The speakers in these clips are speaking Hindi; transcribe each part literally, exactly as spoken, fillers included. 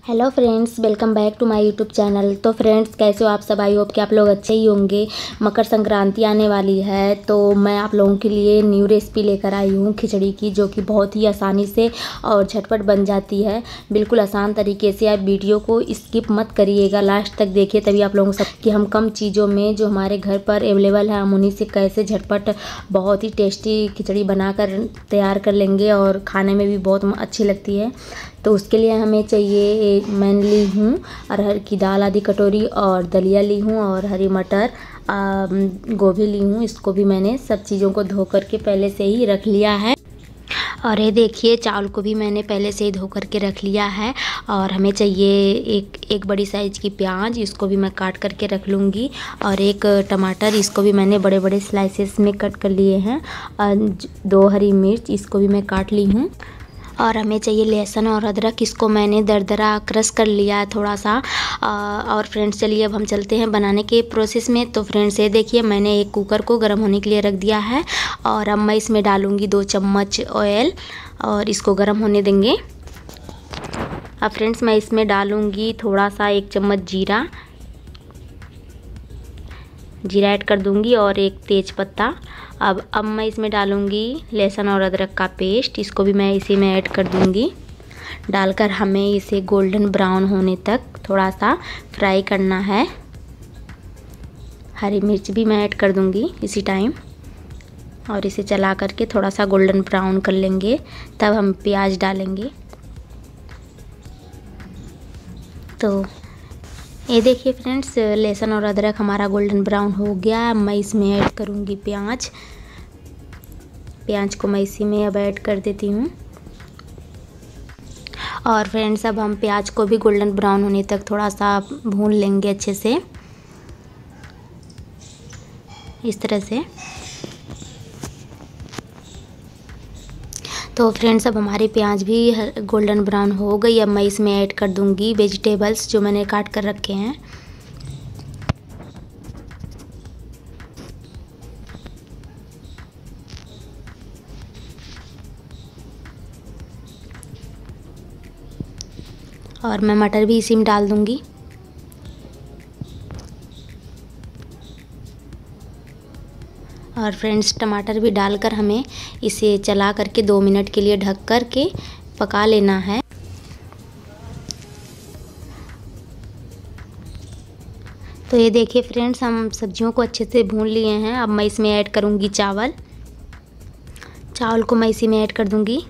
Hello friends, welcome back to my YouTube channel. तो फ्रेंड्स, कैसे हो आप सब? आई होप कि आप लोग अच्छे ही होंगे। मकर संक्रांति आने वाली है तो मैं आप लोगों के लिए न्यू रेसिपी लेकर आई हूँ खिचड़ी की, जो कि बहुत ही आसानी से और झटपट बन जाती है, बिल्कुल आसान तरीके से। आप वीडियो को स्किप मत करिएगा, लास्ट तक देखिए, तभी आप लोगों को सब कि हम कम चीज़ों में जो हमारे घर पर अवेलेबल है हम उन्हीं से कैसे झटपट बहुत ही टेस्टी खिचड़ी बनाकर तैयार कर लेंगे और खाने में भी बहुत अच्छी लगती है। तो उसके लिए हमें चाहिए, मैं ली हूँ अरहर की दाल आधी कटोरी, और दलिया ली हूँ, और हरी मटर, गोभी ली हूँ। इसको भी मैंने सब चीज़ों को धो करके पहले से ही रख लिया है। और ये देखिए, चावल को भी मैंने पहले से ही धो करके रख लिया है। और हमें चाहिए एक एक बड़ी साइज़ की प्याज, इसको भी मैं काट करके रख लूँगी। और एक टमाटर, इसको भी मैंने बड़े बड़े स्लाइसेस में कट कर लिए हैं। और दो हरी मिर्च, इसको भी मैं काट ली हूँ। और हमें चाहिए लहसुन और अदरक, इसको मैंने दरदरा क्रश कर लिया है थोड़ा सा। और फ्रेंड्स, चलिए अब हम चलते हैं बनाने के प्रोसेस में। तो फ्रेंड्स, ये देखिए, मैंने एक कुकर को गर्म होने के लिए रख दिया है। और अब मैं इसमें डालूँगी दो चम्मच ऑयल और इसको गर्म होने देंगे। अब फ्रेंड्स, मैं इसमें डालूँगी थोड़ा सा एक चम्मच जीरा जीरा ऐड कर दूंगी और एक तेज पत्ता। अब अब मैं इसमें डालूंगी लहसुन और अदरक का पेस्ट, इसको भी मैं इसी में ऐड कर दूंगी। डालकर हमें इसे गोल्डन ब्राउन होने तक थोड़ा सा फ्राई करना है। हरी मिर्च भी मैं ऐड कर दूंगी इसी टाइम, और इसे चला करके थोड़ा सा गोल्डन ब्राउन कर लेंगे, तब हम प्याज डालेंगे। तो ये देखिए फ्रेंड्स, लहसुन और अदरक हमारा गोल्डन ब्राउन हो गया है। मैं इसमें ऐड करूँगी प्याज प्याज को मैं इसी में अब ऐड कर देती हूँ। और फ्रेंड्स, अब हम प्याज को भी गोल्डन ब्राउन होने तक थोड़ा सा भून लेंगे अच्छे से, इस तरह से। तो फ्रेंड्स, अब हमारी प्याज भी गोल्डन ब्राउन हो गई। अब मैं इसमें ऐड कर दूंगी वेजिटेबल्स जो मैंने काट कर रखे हैं। और मैं मटर भी इसी में डाल दूंगी। और फ्रेंड्स, टमाटर भी डालकर हमें इसे चला करके दो मिनट के लिए ढक कर के पका लेना है। तो ये देखिए फ्रेंड्स, हम सब्जियों को अच्छे से भून लिए हैं। अब मैं इसमें ऐड करूँगी चावल चावल को मैं इसी में ऐड कर दूँगी।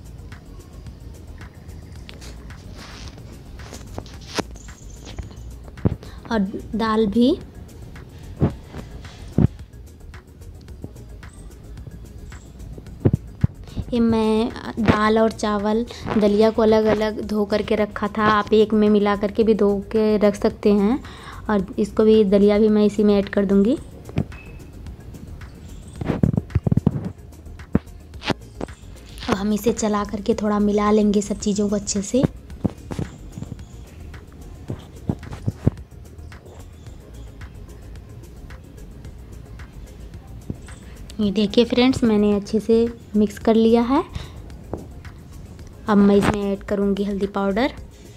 और दाल भी। ये मैं दाल और चावल दलिया को अलग अलग धो करके रखा था, आप एक में मिला करके भी धो के रख सकते हैं। और इसको भी, दलिया भी मैं इसी में ऐड कर दूंगी। अब हम इसे चला करके थोड़ा मिला लेंगे सब चीज़ों को अच्छे से। ये देखिए फ्रेंड्स, मैंने अच्छे से मिक्स कर लिया है। अब मैं इसमें ऐड करूँगी हल्दी पाउडर।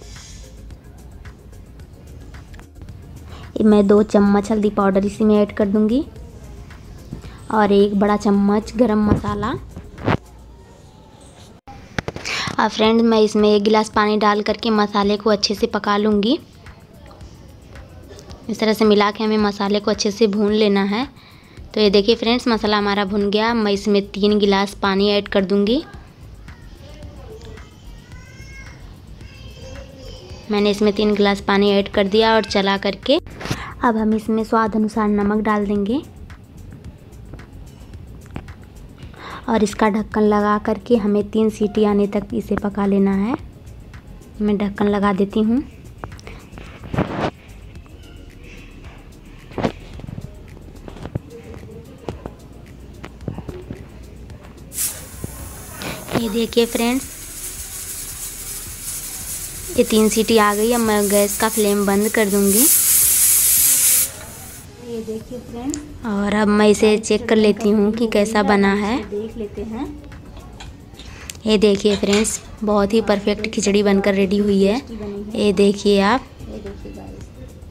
मैं दो चम्मच हल्दी पाउडर इसी में ऐड कर दूँगी। और एक बड़ा चम्मच गरम मसाला। अब फ्रेंड्स, मैं इसमें एक गिलास पानी डाल करके मसाले को अच्छे से पका लूँगी। इस तरह से मिला के हमें मसाले को अच्छे से भून लेना है। तो ये देखिए फ्रेंड्स, मसाला हमारा भुन गया। मैं इसमें तीन गिलास पानी ऐड कर दूंगी। मैंने इसमें तीन गिलास पानी ऐड कर दिया और चला करके अब हम इसमें स्वाद अनुसार नमक डाल देंगे। और इसका ढक्कन लगा करके हमें तीन सीटी आने तक इसे पका लेना है। मैं ढक्कन लगा देती हूँ। ये देखिए फ्रेंड्स, ये तीन सीटी आ गई। अब मैं गैस का फ्लेम बंद कर दूंगी। ये देखिए फ्रेंड्स, और अब मैं इसे चेक कर लेती हूँ कि कैसा बना है। देख लेते हैं। ये देखिए फ्रेंड्स, बहुत ही परफेक्ट खिचड़ी बनकर रेडी हुई है। ये देखिए आप, ये देखिए गाइस,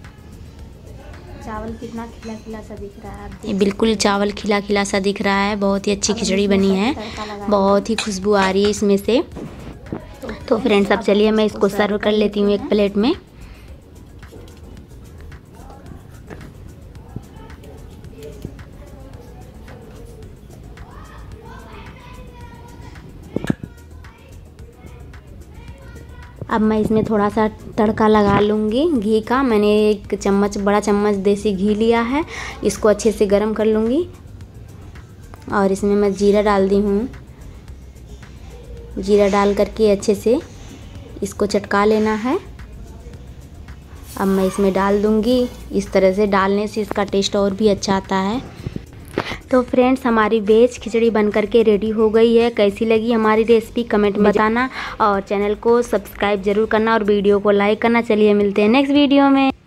चावल कितना खिला खिला सा दिख रहा है। ये बिल्कुल चावल खिला खिला सा दिख रहा है। बहुत ही अच्छी खिचड़ी बनी है, बहुत ही खुशबू आ रही है इसमें से। तो फ्रेंड्स अब चलिए मैं इसको सर्व कर लेती हूँ एक प्लेट में। अब मैं इसमें थोड़ा सा तड़का लगा लूँगी घी का। मैंने एक चम्मच, बड़ा चम्मच देसी घी लिया है। इसको अच्छे से गरम कर लूँगी और इसमें मैं जीरा डाल दी हूँ। जीरा डाल करके अच्छे से इसको चटका लेना है। अब मैं इसमें डाल दूँगी। इस तरह से डालने से इसका टेस्ट और भी अच्छा आता है। तो फ्रेंड्स हमारी वेज खिचड़ी बन करके रेडी हो गई है। कैसी लगी हमारी रेसिपी कमेंट में बताना और चैनल को सब्सक्राइब जरूर करना और वीडियो को लाइक करना। चलिए मिलते हैं नेक्स्ट वीडियो में।